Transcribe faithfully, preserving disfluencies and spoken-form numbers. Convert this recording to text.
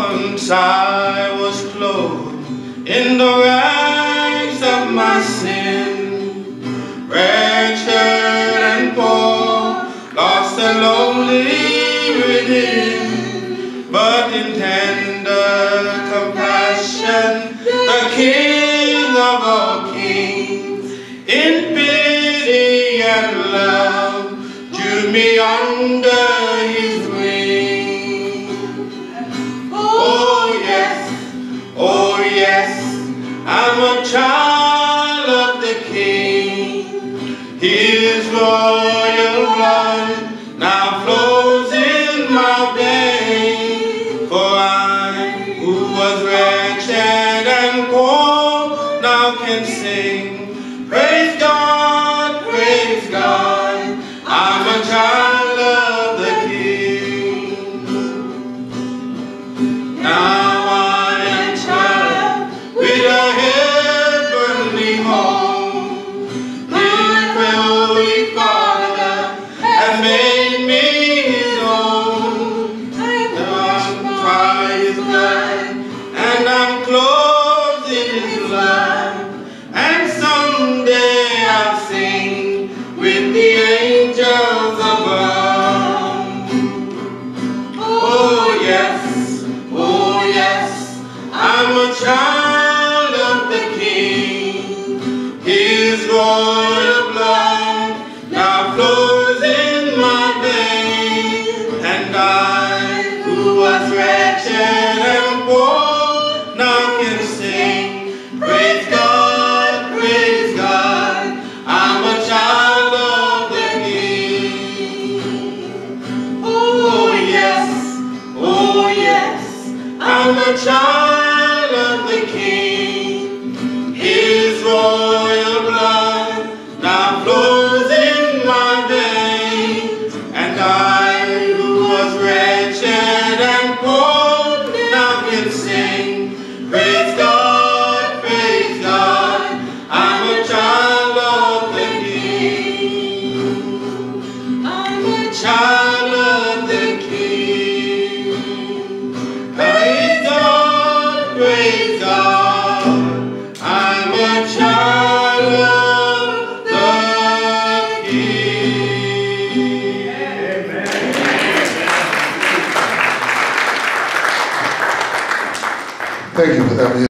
Once I was clothed in the rags of my sin, wretched and poor, lost and lonely within, but in tender compassion, the King of all kings, in pity and love, drew me under his wing. Oh yes, oh yes, I'm a child of the King. His royal blood now flows in my veins. For I, who was wretched and poor, now can sing, praise God, praise God, I'm a child of the King. Now I am child with a heavenly home. His Holy Father has made me his own. I'm by his blood and I'm clothed in his love, and someday I'll sing with the angels above. Oh yes, oh yes, I'm a child of the King. His royal blood now flows in my veins, and I, who was wretched and poor, now can sing, praise God, praise God, I'm a child of the King. Oh yes, oh yes, I'm a child of the King. His royal blood now flows in my veins, and I, who was wretched and poor, now can sing, praise God, praise God, I'm a child of the King. I'm a child of the King. Praise God, praise God, I'm a child of the King. Amen. Thank you for that.